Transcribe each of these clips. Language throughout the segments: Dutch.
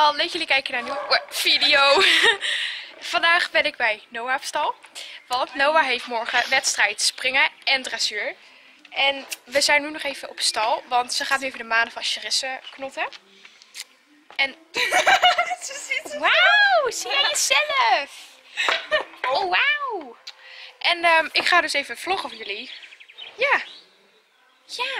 allemaal, leuk jullie kijken naar een nieuwe video. Vandaag ben ik bij Noah op stal. Want Noah heeft morgen wedstrijd springen en dressuur. En we zijn nu nog even op stal, want ze gaat nu even de manen van Charisse knotten. En wauw, zie jij jezelf? Oh wauw. En ik ga dus even vloggen voor jullie. Ja. Ja.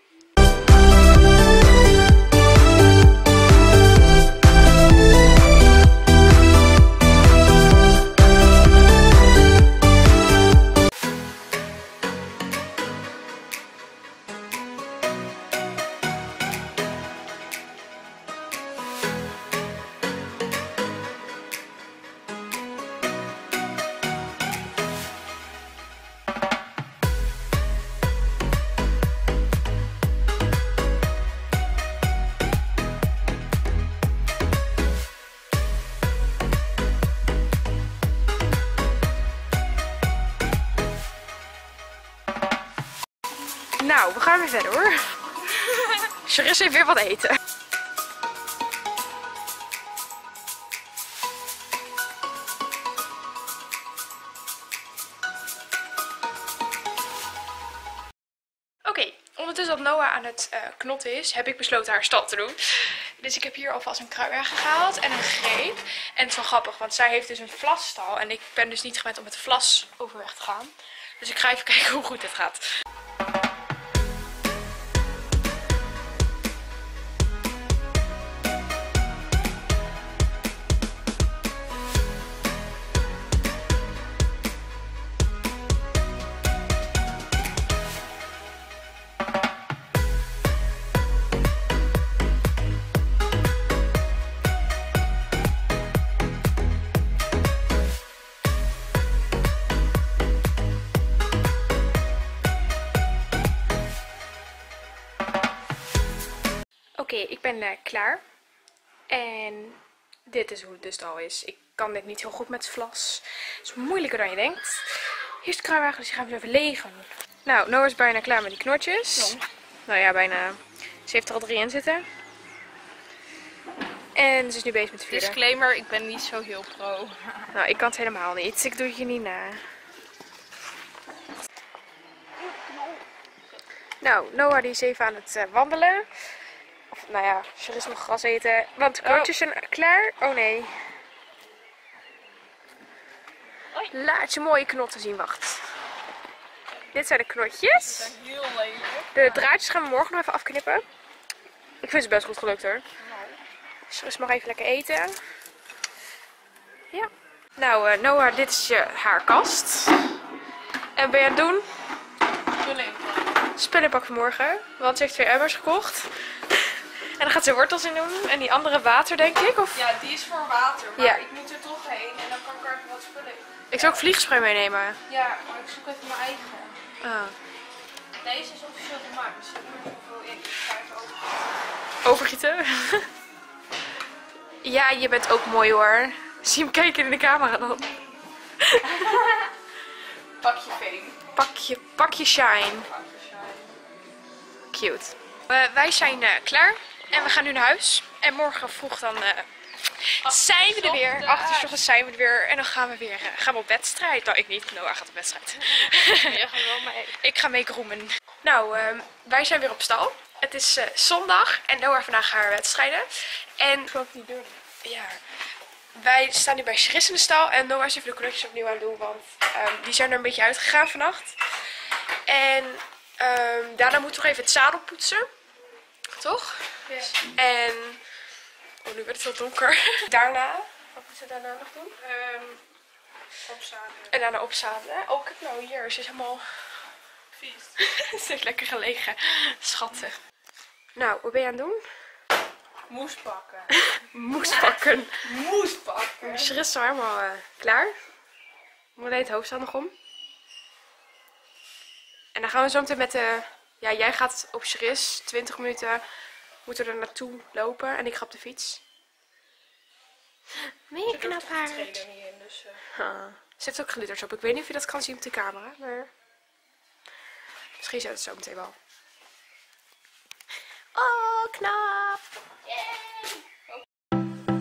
Nou, we gaan weer verder hoor. Charisse heeft weer wat eten. Oké, ondertussen dat Noah aan het knotten is, heb ik besloten haar stal te doen. Dus ik heb hier alvast een kruiwagen gehaald en een greep. En het is wel grappig, want zij heeft dus een vlasstal. En ik ben dus niet gewend om met de vlas overweg te gaan. Dus ik ga even kijken hoe goed het gaat. Oké, ik ben klaar. En dit is hoe het dus al is. Ik kan dit niet heel goed met vlas. Het is moeilijker dan je denkt. Hier is de kruiwagen, dus die gaan we even legen. Nou, Noah is bijna klaar met die knotjes. Ja. Nou ja, bijna. Ze heeft er al 3 in zitten. En ze is nu bezig met de 4e. Disclaimer, ik ben niet zo heel pro. Nou, ik kan het helemaal niet. Ik doe het je niet na. Nou, Noah die is even aan het wandelen. Of, nou ja, Charisse nog gras eten. Want de knotjes zijn klaar. Oh nee. Laat je mooie knotten zien, wacht. Dit zijn de knotjes. Ze zijn heel lelijk. De draadjes gaan we morgen nog even afknippen. Ik vind ze best goed gelukt hoor. Charisse mag even lekker eten. Ja. Nou Noah, dit is je haarkast. En ben je aan het doen? Spullenpak voor morgen. Want ze heeft 2 emmers gekocht. En dan gaat ze wortels in doen. En die andere water, denk ik. Of... Ja, die is voor water. Maar ja. Ik moet er toch heen. En dan kan ik er even wat spullen in. Ik zou ook vliegspray meenemen. Ja, maar ik zoek even mijn eigen. Ah. Deze is officieel gemaakt. Dus er moet zoveel in. Ik ga even Overgieten? Ja, je bent ook mooi hoor. Zie hem kijken in de camera dan. Pakje fame. Pakje shine. Cute. Wij zijn klaar. En we gaan nu naar huis. En morgen vroeg dan zijn we er weer. 8 uur 's ochtends zijn we er weer. En dan gaan we weer op wedstrijd. Nou, ik niet. Noah gaat op wedstrijd. Jij gaat wel mee. Ik ga mee groemen. Nou, wij zijn weer op stal. Het is zondag. En Noah vandaag haar wedstrijden. En Ik geloof niet door. ja, wij staan nu bij Charisse in de stal. En Noah is even de knotjes opnieuw aan het doen. Want die zijn er een beetje uitgegaan vannacht. En daarna moeten we nog even het zadel poetsen. Toch? Ja. En... oh, nu werd het heel donker. Daarna... wat moeten we daarna nog doen? Opzadelen. En daarna opzadelen. Oh, kijk nou hier. Ze is helemaal... Vies. ze heeft lekker gelegen. Schatten. Nou, wat ben je aan het doen? Moes pakken. Moes pakken. Moes pakken. Charisse is al helemaal klaar. We deed het hoofdstel nog om. En dan gaan we zo meteen met de... ja, jij gaat op Charisse. 20 minuten moeten we er naartoe lopen. En ik ga op de fiets. Meer knap haar. Dus, Er zit ook glitters op. Ik weet niet of je dat kan zien op de camera. Maar... misschien zit het zo meteen wel. Oh, knap! Yay!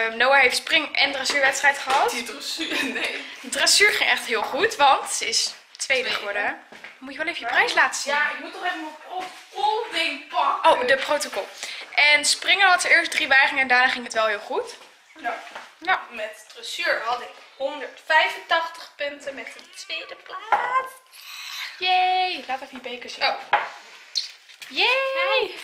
Noah heeft spring- en dressuurwedstrijd gehad. Die dressuur, nee. De dressuur ging echt heel goed, want ze is tweede geworden. Dan moet je wel even je prijs laten zien. Ja, ik moet toch even mijn protocolding pakken. Oh, de protocol. En springen had ze eerst 3 weigingen en daarna ging het wel heel goed. Nou, met dressuur had ik 185 punten met de tweede plaats. Yay! Laat even die beker zien. Oh. Yay!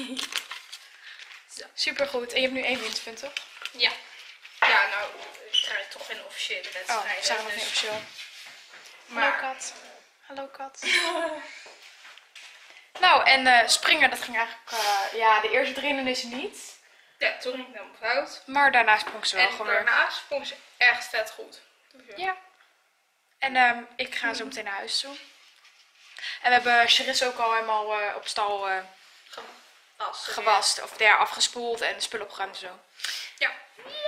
Supergoed. En je hebt nu 1 winstpunt, toch? Ja. Ja, nou, ik krijg toch geen officiële Oh, wedstrijd. zijn we nog niet officieel. Hallo kat. Hallo kat. Nou, en springen, dat ging eigenlijk... ja, de eerste 3 hindernissen niet. Ja, toen ging ik naar mijn fout. Maar daarna sprong ze wel En gewoon weer. daarna sprong ze echt vet goed. Ja. En ik ga zo meteen naar huis toe. En we hebben Charisse ook al helemaal op stal gewast. Of afgespoeld en spullen opgeruimd en zo. Ja.